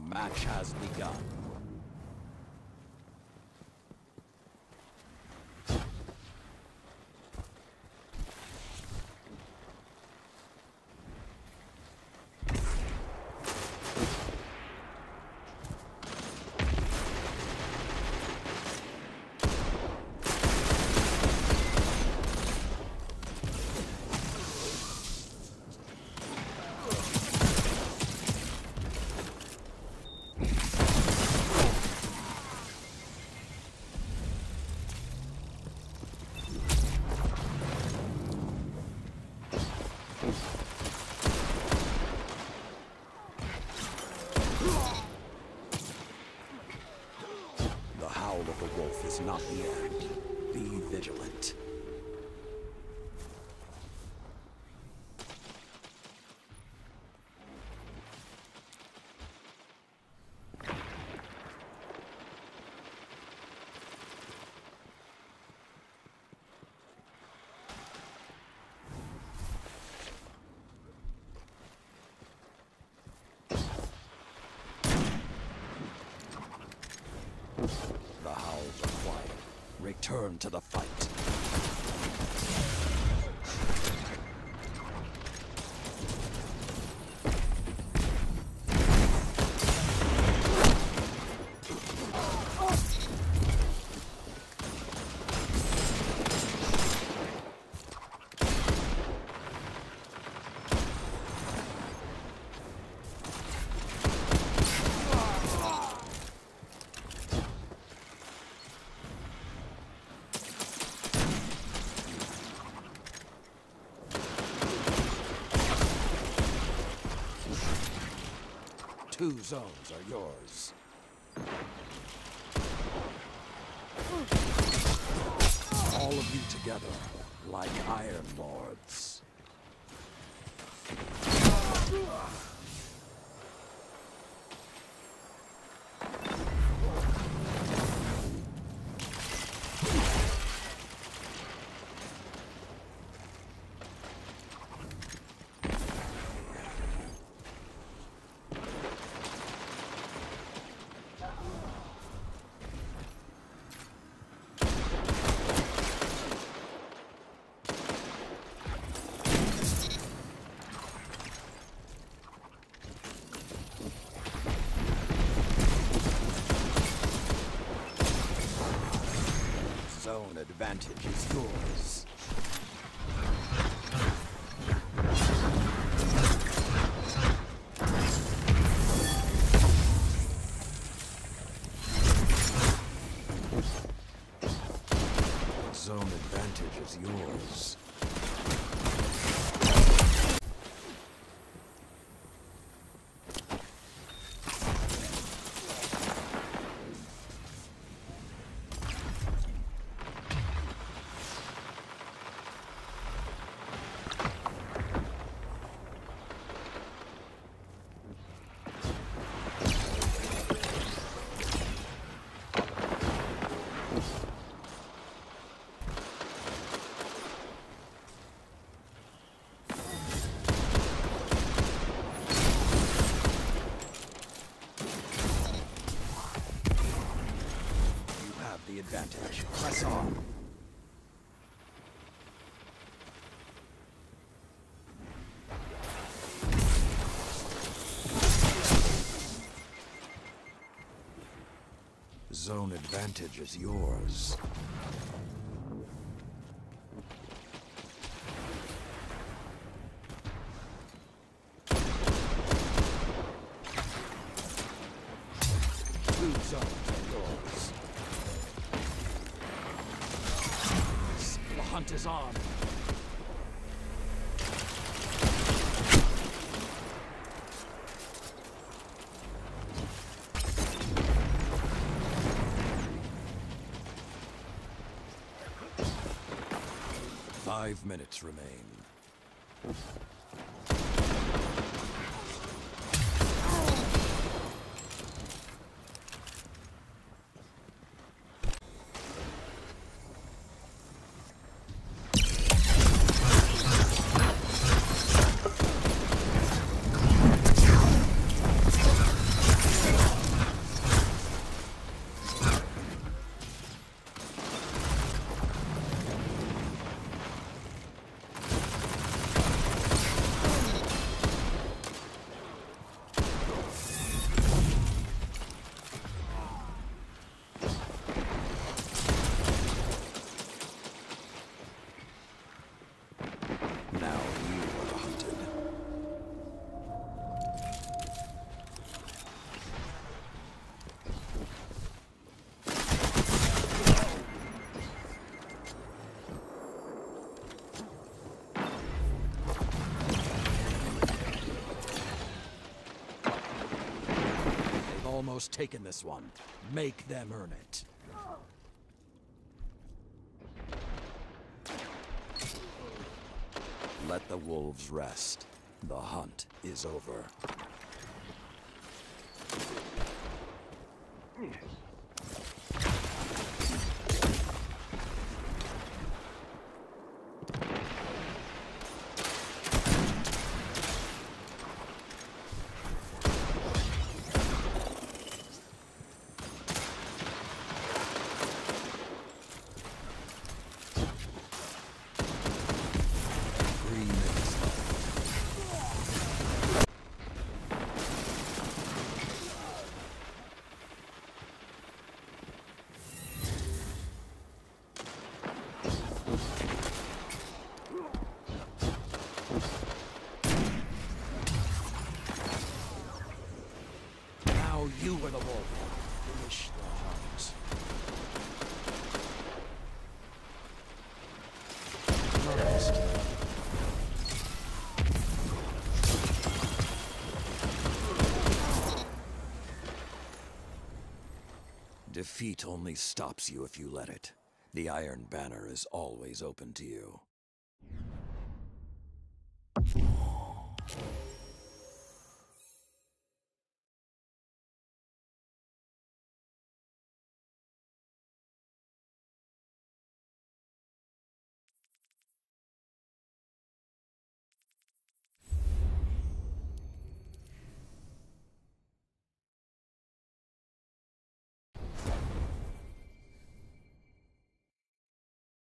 match has begun. The wolf is not the end. Be vigilant. The howls are quiet. Return to the fight. Two zones are yours. All of you together, like Iron Lords. Zone advantage is yours. Zone advantage is yours. The advantage. Press on. Zone advantage is yours. Two zones are yours. The hunt is on. Five minutes remain. almost taken this one. Make them earn it. Let the wolves rest. The hunt is over. You were the wolf. Finish the hunt. Defeat only stops you if you let it. The Iron Banner is always open to you.